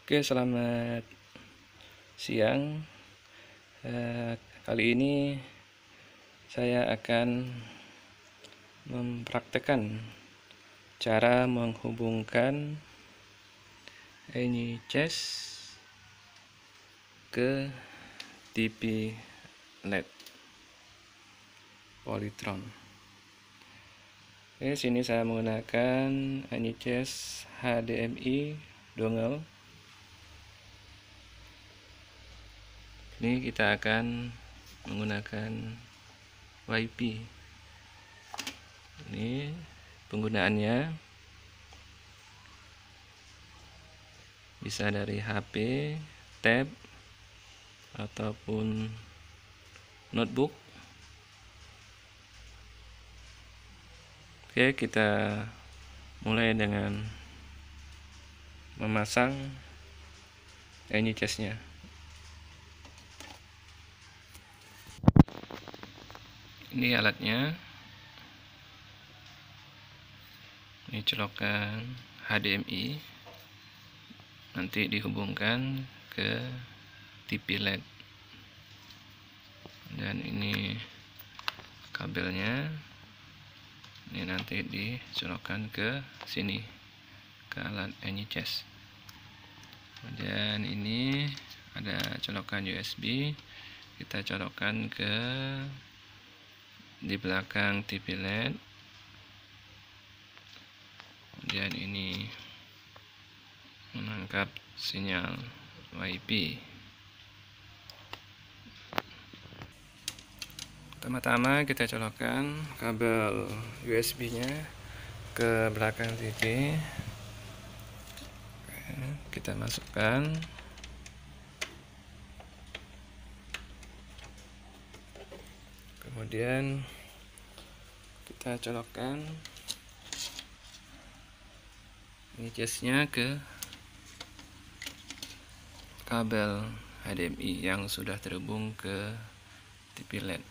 Oke, selamat siang. Kali ini saya akan mempraktekkan cara menghubungkan Anychess ke TV LED Polytron. Sini saya menggunakan Anychess HDMI dongle. Ini kita akan menggunakan WiFi. Ini penggunaannya bisa dari HP, tab, ataupun notebook. Oke, kita mulai dengan memasang Anychess-nya. Ini alatnya. Ini colokan HDMI. Nanti dihubungkan ke TV LED. Dan ini kabelnya. Ini nanti dicolokkan ke sini, ke alat Anychess. Dan ini ada colokan USB. Kita colokkan ke di belakang TV LED. Dan ini menangkap sinyal WiFi. Pertama-tama kita colokkan kabel USB-nya ke belakang TV. Kita masukkan. Kemudian kita colokkan Anychess-nya ke kabel HDMI yang sudah terhubung ke TV LED.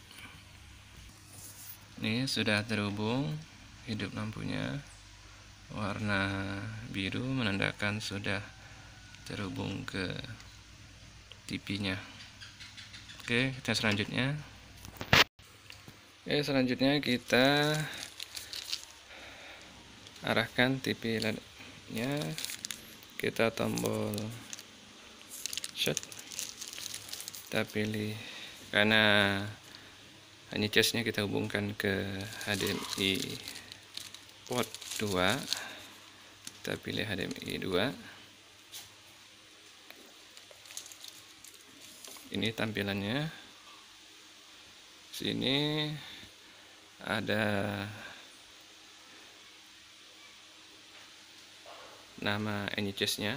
Ini sudah terhubung, hidup lampunya warna biru menandakan sudah terhubung ke TV-nya. Oke, kita selanjutnya. Selanjutnya kita arahkan TV LED-nya. Kita tombol shut. Kita pilih, karena Anychess-nya kita hubungkan ke HDMI port 2. Kita pilih HDMI 2. Ini tampilannya. Sini ada nama Anychess-nya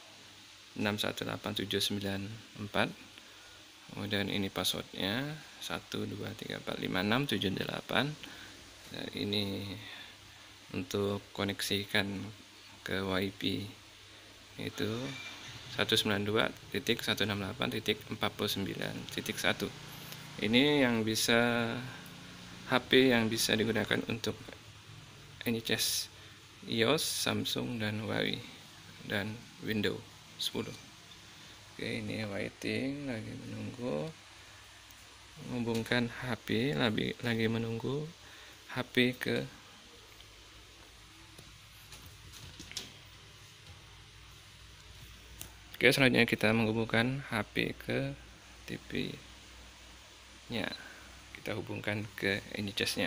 618794. Kemudian ini passwordnya 123456778. Dan ini untuk koneksikan ke WiFi itu 192.168.49.1. Ini yang bisa HP yang bisa digunakan untuk Anychess iOS, Samsung, dan Huawei, dan Windows 10. Oke, ini waiting, lagi menunggu menghubungkan HP, lagi menunggu HP ke Oke, selanjutnya kita menghubungkan HP ke TV-nya. Kita hubungkan ke Anychess-nya.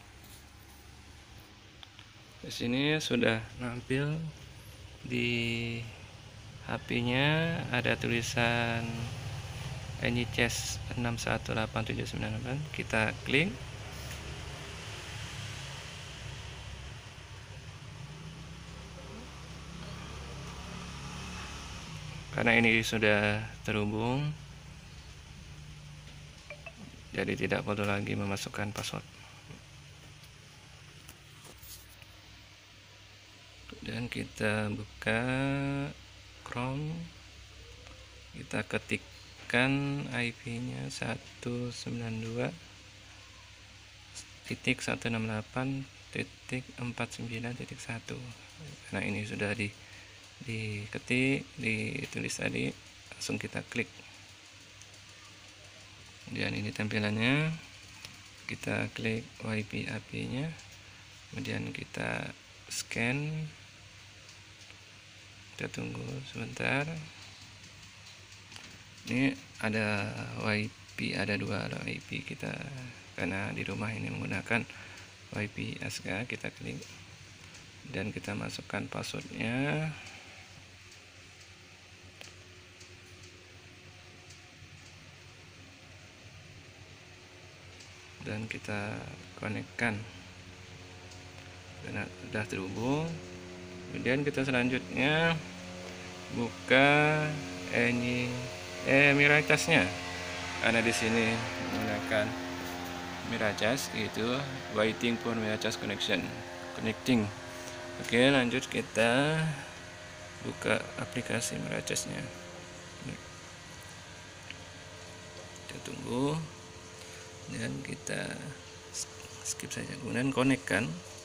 Di sini sudah nampil di HP-nya, ada tulisan Anychess 618798. Kita klik. Karena ini sudah terhubung, jadi tidak perlu lagi memasukkan password. Dan kita buka Chrome, kita ketikkan IP-nya 192.168.49.1. Karena ini sudah diketik, ditulis tadi, langsung kita klik. Kemudian ini tampilannya, kita klik WiFi AP-nya, kemudian kita scan, kita tunggu sebentar. Ini ada WiFi, ada dua WiFi kita, karena di rumah ini menggunakan WiFi ASGA. Kita klik dan kita masukkan passwordnya. Dan kita konekkan, karena sudah terhubung. Kemudian kita selanjutnya buka ini Miracasnya, karena di sini menggunakan Miracas, itu waiting for Miracas connecting. Oke, lanjut kita buka aplikasi Miracasnya. Kita tunggu dan kita skip saja, kemudian connect kan.